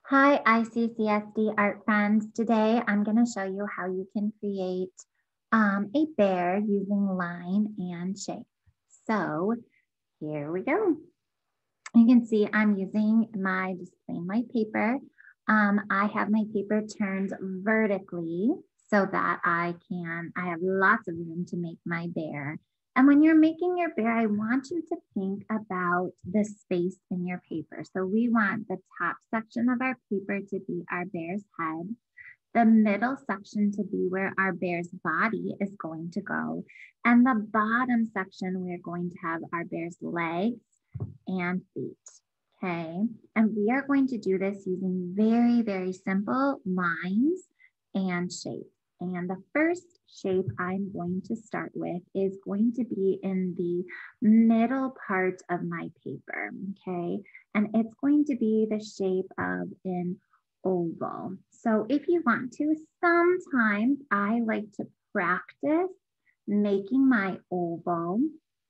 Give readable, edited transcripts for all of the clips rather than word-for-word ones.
Hi, ICCSD art friends. Today I'm going to show you how you can create a bear using line and shape. So here we go. You can see I'm using just plain white paper. I have my paper turned vertically so that I have lots of room to make my bear. And when you're making your bear, I want you to think about the space in your paper. So we want the top section of our paper to be our bear's head, the middle section to be where our bear's body is going to go, and the bottom section we're going to have our bear's legs and feet. Okay, and we are going to do this using very, very simple lines and shapes. And the first shape I'm going to start with is going to be in the middle part of my paper, okay? And it's going to be the shape of an oval. So if you want to, sometimes I like to practice making my oval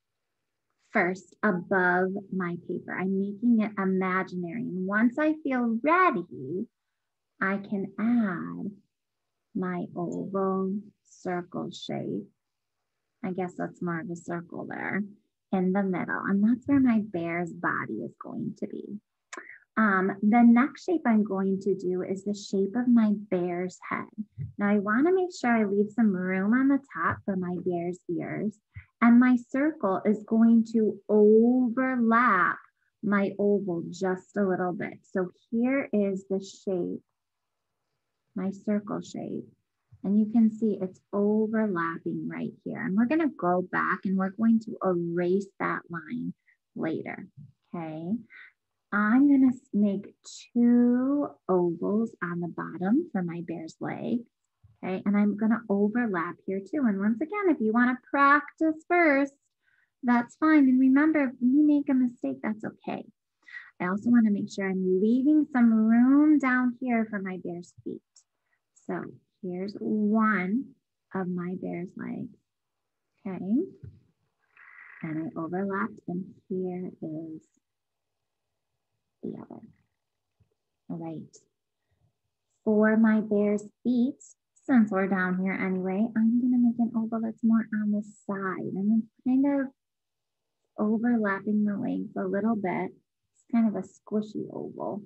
first above my paper. I'm making it imaginary. And once I feel ready, I can add my oval circle shape. I guess that's more of a circle there in the middle. And that's where my bear's body is going to be. The next shape I'm going to do is the shape of my bear's head. Now I want to make sure I leave some room on the top for my bear's ears. And my circle is going to overlap my oval just a little bit. So here is the shape, my circle shape. And you can see it's overlapping right here. And we're going to go back and we're going to erase that line later, okay? I'm going to make two ovals on the bottom for my bear's leg. Okay, and I'm going to overlap here too. And once again, if you want to practice first, that's fine. And remember, if we make a mistake, that's okay. I also want to make sure I'm leaving some room down here for my bear's feet. So here's one of my bear's legs. Okay, and I overlapped, and here is the other. All right. For my bear's feet, since we're down here anyway, I'm going to make an oval that's more on the side. And it's kind of overlapping the legs a little bit. It's kind of a squishy oval.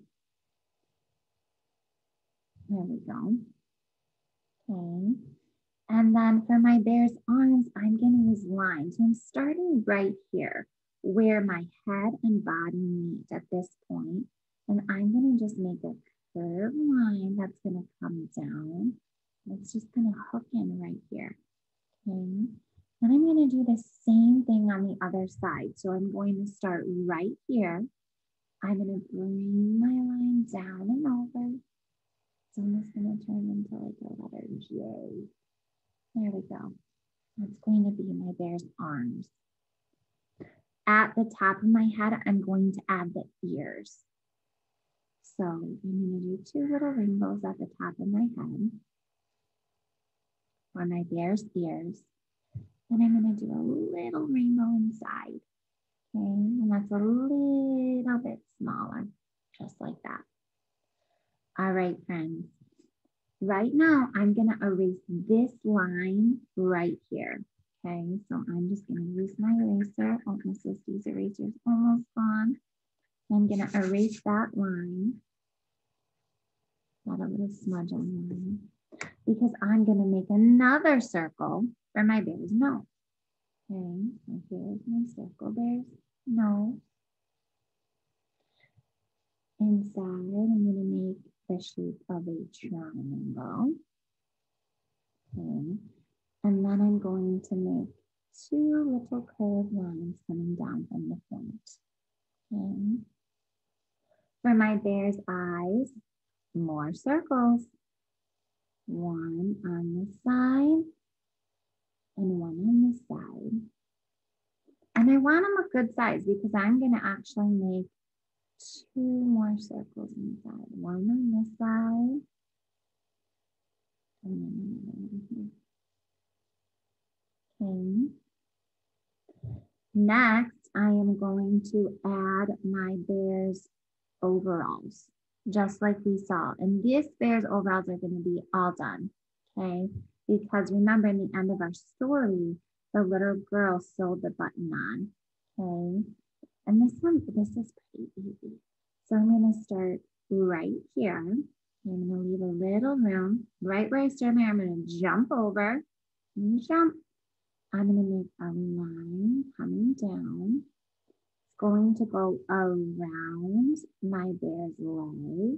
There we go. Okay. And then for my bear's arms, I'm going to use lines. So I'm starting right here where my head and body meet at this point. And I'm going to just make a curved line that's going to come down. It's just going to hook in right here. Okay. Then I'm going to do the same thing on the other side. So I'm going to start right here. I'm going to bring my line down and over. So I'm just going to turn into like a letter J. There we go. That's going to be my bear's arms. At the top of my head, I'm going to add the ears. So I'm going to do two little rainbows at the top of my head for my bear's ears. And I'm going to do a little rainbow inside. Okay, and that's a little bit smaller, just like that. All right, friends. Right now, I'm going to erase this line right here. Okay, so I'm just going to use my eraser. Oh, my sister's eraser is almost gone. I'm going to erase that line. Got a little smudge on the line. Because I'm going to make another circle for my bear's nose. Okay, so here's my circle bear's nose. Inside, I'm going to make the shape of a triangle. Okay. And then I'm going to make two little curved lines coming down from the point. Okay. For my bear's eyes, more circles. One on the side and one on the side. And I want them a good size because I'm going to actually make two more circles inside. One on this side and then another one here. Okay. Next, I am going to add my bear's overalls. just like we saw. And this bear's overalls are going to be all done, okay? Because remember, in the end of our story, the little girl sewed the button on, okay? And this is pretty easy. So I'm going to start right here. I'm going to leave a little room. Right where I start there, I'm going to jump over and jump. I'm going to make a line coming down. It's going to go around my bear's legs.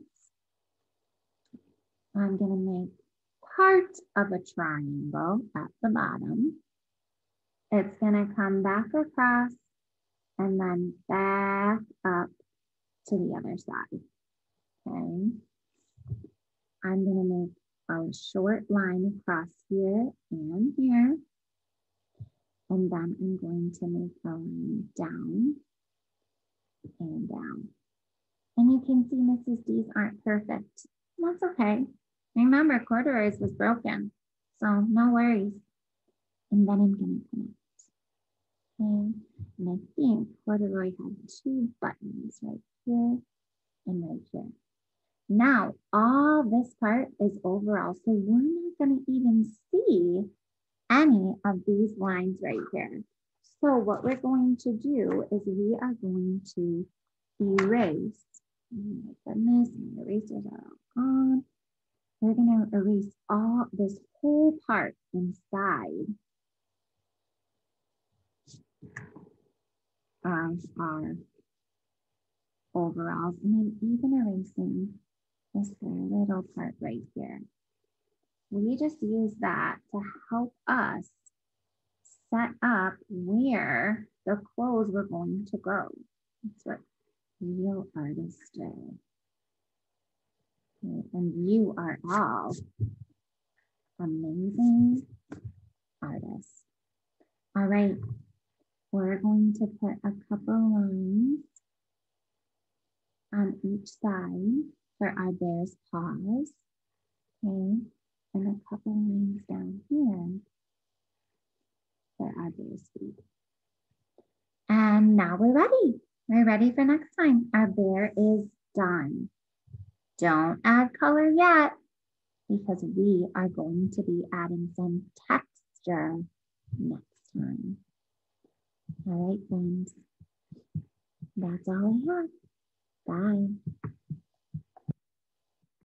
I'm going to make part of a triangle at the bottom. It's going to come back across and then back up to the other side, okay? I'm going to make a short line across here and here. And then I'm going to make a line down and down. And you can see Mrs. D's aren't perfect. That's okay. Remember, corduroy's was broken, so no worries. And then I'm going to connect. Okay. And I think corduroy had 2 buttons right here and right here. Now, all this part is overall, so we're not going to even see any of these lines right here. So what we're going to do is we are going to erase. Oh my goodness, my erasers are all gone. We're going to erase all this whole part inside of our overalls. And I'm even erasing this little part right here. We just use that to help us set up where the clothes were going to go. That's what real artists do. Okay, and you are all amazing artists. All right, we're going to put a couple lines on each side for our bear's paws, okay, and a couple lines down here for our bear's feet. And now we're ready. We're ready for next time. Our bear is done. Don't add color yet because we are going to be adding some texture next time. All right, friends. That's all I have. Bye.